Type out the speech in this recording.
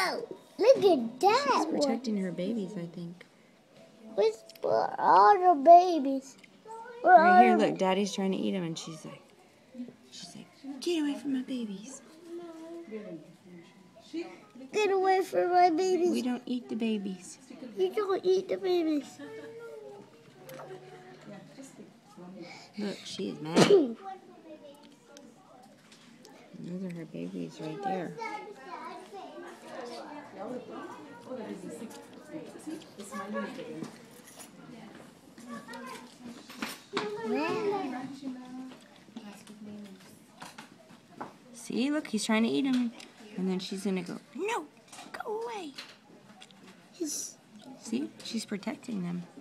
Whoa! Look at that. She's protecting her babies, I think. Where are the babies? Right here, look, Daddy's trying to eat them, and she's like, get away from my babies. Get away from my babies. We don't eat the babies. You don't eat the babies. Look, she is mad. Those are her babies right there. See, look, he's trying to eat them. And then she's going to go, no, go away. See, she's protecting them.